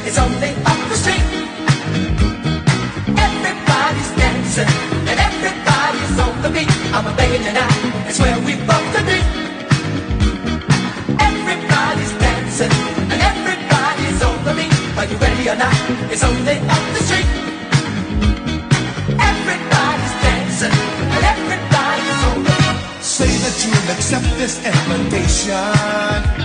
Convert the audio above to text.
it's only up the street. Everybody's dancing and everybody's on the beat. I'm begging you now, it's where we both agree. Everybody's dancing and everybody's on the beat. Are you ready or not? It's only up the street. Everybody's dancing and everybody's on the beat. Say that you'll accept this invitation.